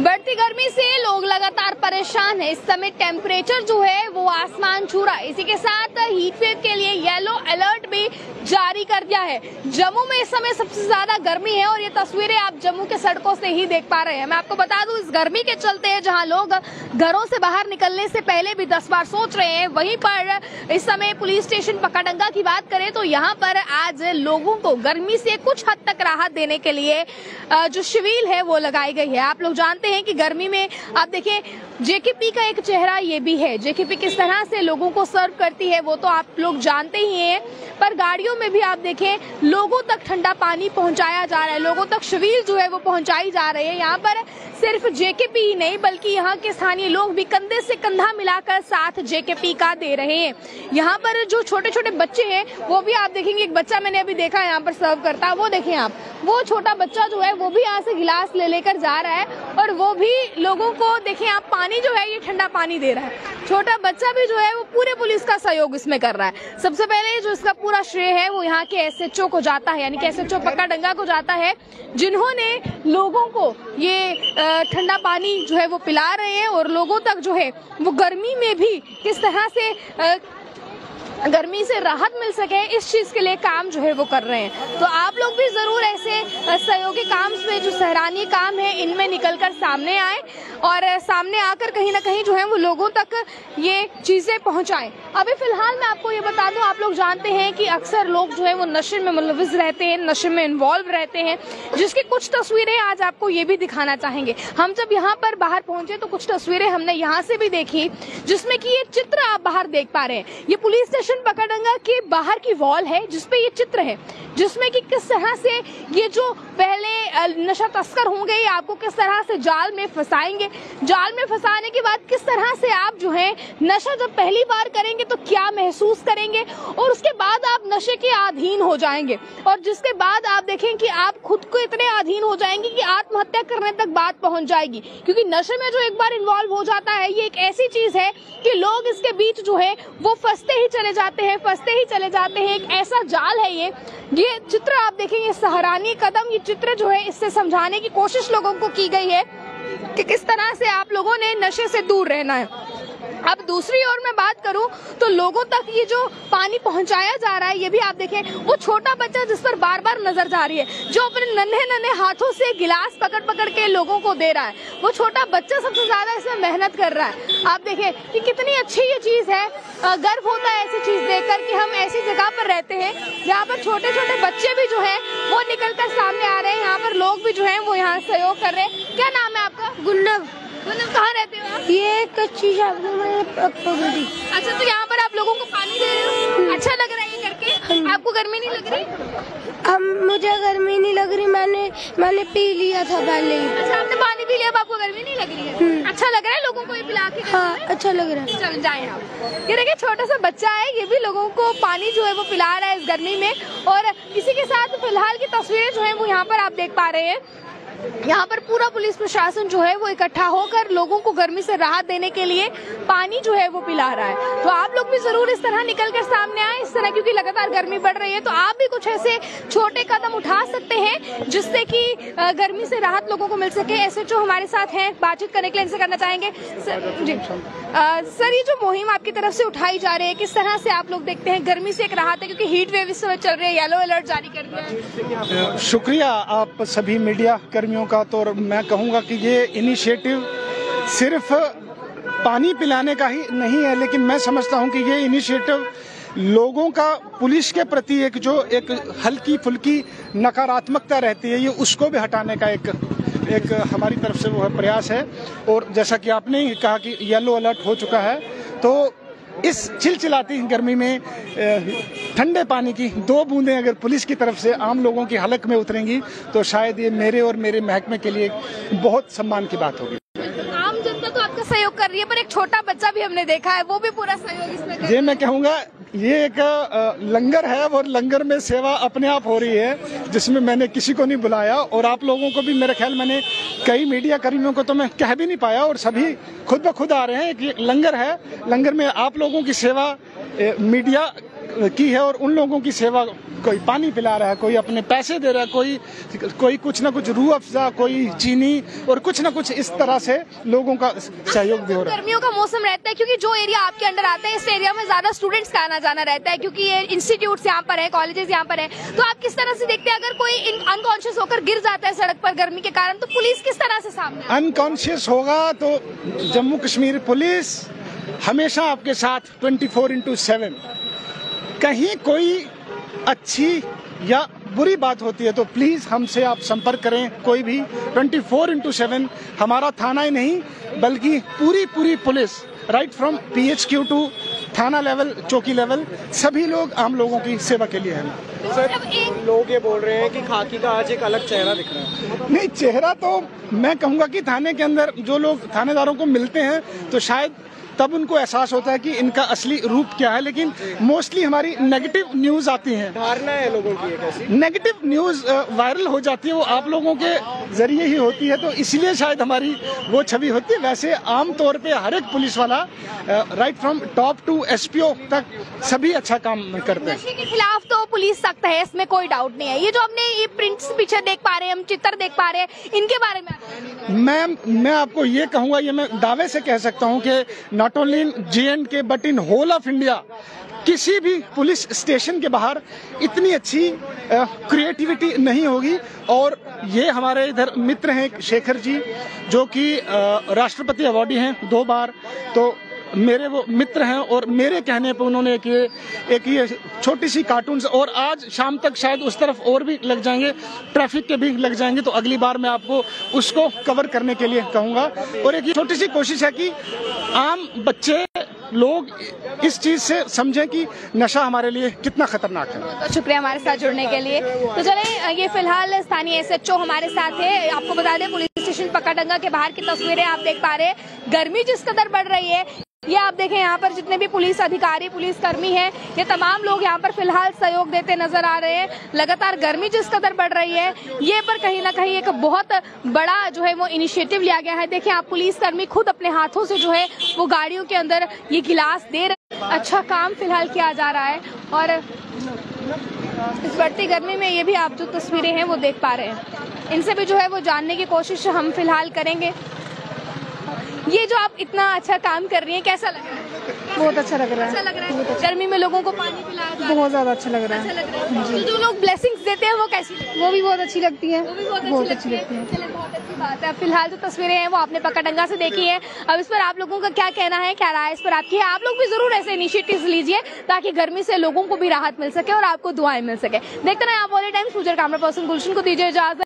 बढ़ती गर्मी से लोग लगातार परेशान हैं। इस समय टेम्परेचर जो है वो आसमान छू रहा है। इसी के साथ हीट वेव के लिए येलो अलर्ट भी जारी कर दिया है। जम्मू में इस समय सबसे ज्यादा गर्मी है और ये तस्वीरें आप जम्मू के सड़कों से ही देख पा रहे हैं। मैं आपको बता दूं, इस गर्मी के चलते जहां लोग घरों से बाहर निकलने से पहले भी 10 बार सोच रहे हैं, वहीं पर इस समय पुलिस स्टेशन पकाडंगा की बात करें तो यहाँ पर आज लोगों को गर्मी से कुछ हद तक राहत देने के लिए जो शिविर है वो लगाई गई है। आप लोग जानते हैं कि गर्मी में आप देखिए जेकेपी का एक चेहरा ये भी है। जेकेपी किस तरह से लोगों को सर्व करती है वो तो आप लोग जानते ही हैं, पर गाड़ियों में भी आप देखें लोगों तक ठंडा पानी पहुंचाया जा रहा है, लोगों तक शिविर जो है वो पहुंचाई जा रही है। यहाँ पर सिर्फ जेकेपी ही नहीं बल्कि यहाँ के स्थानीय लोग भी कंधे से कंधा मिलाकर साथ जेकेपी का दे रहे हैं। यहाँ पर जो छोटे छोटे बच्चे हैं वो भी आप देखेंगे, एक बच्चा मैंने अभी देखा यहाँ पर सर्व करता, वो देखें आप, वो छोटा बच्चा जो है वो भी यहाँ से गिलास ले लेकर जा रहा है और वो भी लोगों को देखें आप, पानी जो है ये ठंडा पानी दे रहा है। छोटा बच्चा भी जो है वो पूरे पुलिस का सहयोग इसमें कर रहा है। सबसे पहले जो इसका पूरा श्रेय है वो यहाँ के एसएचओ को जाता है, यानी कि एसएचओ पकाडंगा को जाता है, जिन्होंने लोगों को ये ठंडा पानी जो है वो पिला रहे हैं और लोगों तक जो है वो गर्मी में भी किस तरह से गर्मी से राहत मिल सके इस चीज के लिए काम जो है वो कर रहे हैं। तो आप लोग भी जरूर ऐसे सहयोगी काम में जो सराहनीय काम है इनमें निकलकर सामने आए और सामने आकर कहीं ना कहीं जो है वो लोगों तक ये चीजें पहुंचाएं। अभी फिलहाल मैं आपको ये बता दूं, आप लोग जानते हैं कि अक्सर लोग जो है वो नशे में मुलविस रहते हैं, नशे में इन्वॉल्व रहते हैं, जिसकी कुछ तस्वीरें आज आपको ये भी दिखाना चाहेंगे। हम जब यहाँ पर बाहर पहुंचे तो कुछ तस्वीरें हमने यहाँ से भी देखी, जिसमें कि ये चित्र आप बाहर देख पा रहे हैं। ये पुलिस स्टेशन पकाडंगा के बाहर की वॉल है जिसपे ये चित्र है, जिसमें कि किस तरह से ये जो पहले नशा तस्कर होंगे ये आपको किस तरह से जाल में फंसाएंगे, जाल में फंसाने के बाद किस तरह से आप जो है नशा जब पहली बार करेंगे तो क्या महसूस करेंगे और उसके बाद आप नशे के अधीन हो जाएंगे और जिसके बाद आप देखें कि आप खुद को इतने अधीन हो जाएंगे कि आत्महत्या करने तक बात पहुंच जाएगी। क्योंकि नशे में जो एक बार इन्वॉल्व हो जाता है ये एक ऐसी चीज है कि लोग इसके बीच जो है वो फंसते ही चले जाते हैं। एक ऐसा जाल है ये चित्र आप देखें, ये सराहनीय कदम, ये चित्र जो है इससे समझाने की कोशिश लोगों को की गई है कि किस तरह से आप लोगों ने नशे से दूर रहना है। अब दूसरी ओर मैं बात करूं तो लोगों तक ये जो पानी पहुंचाया जा रहा है ये भी आप देखें, वो छोटा बच्चा जिस पर बार बार नजर जा रही है, जो अपने नन्हे हाथों से गिलास पकड़ के लोगों को दे रहा है, वो छोटा बच्चा सबसे ज्यादा इसमें मेहनत कर रहा है। आप देखें कि कितनी अच्छी ये चीज है, गर्व होता है ऐसी चीज देखकर कि हम ऐसी जगह पर रहते हैं जहाँ पर छोटे छोटे बच्चे भी जो है वो निकल कर सामने आ रहे हैं। यहाँ पर लोग भी जो है वो यहाँ सहयोग कर रहे हैं। क्या नाम है आपका? गुन्नब। कहाँ रहते हो आप? ये कच्ची पगड़ी। अच्छा, तो यहाँ पर आप लोगों को पानी दे रहे हो, अच्छा लग रहा है ये करके? आपको गर्मी नहीं लग रही? मुझे गर्मी नहीं लग रही, मैंने पी लिया था पहले ही। अच्छा, आपने पानी पी लिया, अब आपको गर्मी नहीं लग रही है? अच्छा लग रहा है लोगों को ये पिला के? हाँ, अच्छा लग रहा है। चल जाए आप। ये देखिए छोटा सा बच्चा है, ये भी लोगों को पानी जो है वो पिला रहा है इस गर्मी में। और इसी के साथ फिलहाल की तस्वीरें जो है वो यहाँ पर आप देख पा रहे हैं। यहाँ पर पूरा पुलिस प्रशासन जो है वो इकट्ठा होकर लोगों को गर्मी से राहत देने के लिए पानी जो है वो पिला रहा है। तो आप लोग भी जरूर इस तरह निकलकर सामने आए इस तरह, क्योंकि लगातार गर्मी बढ़ रही है। तो आप भी कुछ ऐसे छोटे कदम उठा सकते हैं जिससे कि गर्मी से राहत लोगों को मिल सके। एसएचओ हमारे साथ हैं, बातचीत करने के लिए इनसे करना चाहेंगे। जी सर, ये जो मुहिम आपकी तरफ से उठाई जा रही है किस तरह से आप लोग देखते हैं? गर्मी से एक राहत है क्योंकि हीट वेव इस समय चल रही है, येलो अलर्ट जारी कर दिया है। शुक्रिया आप सभी मीडिया कर्मियों का। तो मैं कहूँगा कि ये इनिशिएटिव सिर्फ पानी पिलाने का ही नहीं है, लेकिन मैं समझता हूँ कि ये इनिशिएटिव लोगों का पुलिस के प्रति एक हल्की फुल्की नकारात्मकता रहती है, ये उसको भी हटाने का एक हमारी तरफ से वो प्रयास है। और जैसा कि आपने ही कहा कि येलो अलर्ट हो चुका है, तो इस चिलचिलाती गर्मी में ठंडे पानी की 2 बूंदें अगर पुलिस की तरफ से आम लोगों की हलक में उतरेंगी तो शायद ये मेरे और मेरे महकमे के लिए बहुत सम्मान की बात होगी। आम जनता तो आपका सहयोग कर रही है, पर एक छोटा बच्चा भी हमने देखा है, वो भी पूरा सहयोग इसमें कर रहा है। ये मैं कहूँगा ये एक लंगर है और लंगर में सेवा अपने आप हो रही है, जिसमें मैंने किसी को नहीं बुलाया और आप लोगों को भी मेरे ख्याल मैंने कई मीडिया कर्मियों को तो मैं कह भी नहीं पाया और सभी खुद ब खुद आ रहे हैं कि लंगर है, लंगर में आप लोगों की सेवा मीडिया की है और उन लोगों की सेवा कोई पानी पिला रहा है, कोई अपने पैसे दे रहा है, कोई कुछ ना कुछ रूह अफ़ज़ा, कोई चीनी और कुछ ना कुछ इस तरह से लोगों का सहयोग भी हो रहा है। गर्मियों का मौसम रहता है क्योंकि जो एरिया आपके अंडर आता है इस एरिया में ज्यादा स्टूडेंट्स का आना जाना रहता है क्योंकि ये इंस्टीट्यूट्स यहाँ पर है, कॉलेजेस यहाँ पर है। तो आप किस तरह से देखते हैं अगर कोई अनकॉन्शियस होकर गिर जाता है सड़क पर गर्मी के कारण तो पुलिस किस तरह से सामने? अनकॉन्शियस होगा तो जम्मू कश्मीर पुलिस हमेशा आपके साथ 24/7। कहीं कोई अच्छी या बुरी बात होती है तो प्लीज हमसे आप संपर्क करें। कोई भी 24/7 हमारा थाना ही नहीं बल्कि पूरी police right from PHQ to थाना लेवल, चौकी लेवल, सभी लोग आम लोगों की सेवा के लिए हैं। सर, लोग ये बोल रहे हैं कि खाकी का आज एक अलग चेहरा दिख रहा है। नहीं, चेहरा तो मैं कहूँगा कि थाने के अंदर जो लोग थानेदारों को मिलते हैं तो शायद तब उनको एहसास होता है कि इनका असली रूप क्या है, लेकिन मोस्टली हमारी नेगेटिव न्यूज आती हैं। धारणा है लोगों की कैसी नेगेटिव न्यूज वायरल हो जाती है, वो आप लोगों के जरिए ही होती है, तो इसलिए शायद हमारी वो छवि होती है। वैसे आम तौर पे हर एक पुलिस वाला right from top to SPO तक सभी अच्छा काम करते हैं। नशे के खिलाफ तो पुलिस सख्त है, इसमें कोई डाउट नहीं है। ये जो हमने ये प्रिंट्स पीछे देख पा रहे हैं, हम चित्र देख पा रहे हैं, इनके बारे में मैम मैं आपको ये कहूँगा, ये मैं दावे से कह सकता हूँ कि not only in J&K but in whole of India किसी भी पुलिस स्टेशन के बाहर इतनी अच्छी क्रिएटिविटी नहीं होगी। और ये हमारे इधर मित्र हैं शेखर जी जो कि राष्ट्रपति अवार्डी हैं 2 बार, तो मेरे वो मित्र हैं और मेरे कहने पे उन्होंने एक ये छोटी सी कार्टून्स, और आज शाम तक शायद उस तरफ और भी लग जाएंगे, ट्रैफिक के भी लग जाएंगे, तो अगली बार मैं आपको उसको कवर करने के लिए कहूँगा। और एक छोटी सी कोशिश है कि आम बच्चे लोग इस चीज से समझें कि नशा हमारे लिए कितना खतरनाक है। तो शुक्रिया हमारे साथ जुड़ने के लिए। तो चलें, ये फिलहाल स्थानीय SHO हमारे साथ है। आपको बता दें पुलिस स्टेशन पक्काडंगा के बाहर की तस्वीरें आप देख पा रहे हैं। गर्मी जिस कदर बढ़ रही है, ये आप देखें यहाँ पर जितने भी पुलिस अधिकारी, पुलिस कर्मी हैं, ये तमाम लोग यहाँ पर फिलहाल सहयोग देते नजर आ रहे हैं। लगातार गर्मी जिस कदर बढ़ रही है, ये पर कहीं ना कहीं एक बहुत बड़ा जो है वो इनिशिएटिव लिया गया है। देखिए आप पुलिस कर्मी खुद अपने हाथों से जो है वो गाड़ियों के अंदर ये गिलास दे रहे हैं। अच्छा काम फिलहाल किया जा रहा है और इस बढ़ती गर्मी में ये भी आप जो तस्वीरें हैं वो देख पा रहे हैं, इनसे भी जो है वो जानने की कोशिश हम फिलहाल करेंगे। ये जो आप इतना अच्छा काम कर रही हैं, कैसा लग रहा है? बहुत अच्छा लग रहा है। अच्छा लग रहा है। गर्मी में लोगों को पानी पिलाया जा रहा है। बहुत ज्यादा अच्छा लग रहा अच्छा है। लग रहा है। तो जो लोग ब्लेसिंग्स देते हैं वो कैसी लगती है? वो भी बहुत अच्छी लगती है। वो भी बहुत अच्छी लगती है। चलिए, बहुत अच्छी बात है। फिलहाल जो तस्वीरें हैं वो आपने पक्काडंगा से देखी है। अब इस पर आप लोगों का क्या कहना है, क्या राय इस पर आपकी है? आप लोग भी जरूर ऐसे इनिशिएटिव्स लीजिए ताकि गर्मी से लोगों को भी राहत मिल सके और आपको दुआएं मिल सके। देखते रहिए आप वॉली टाइम्स। कैमरा पर्सन गुलशन को दीजिए इजाजत।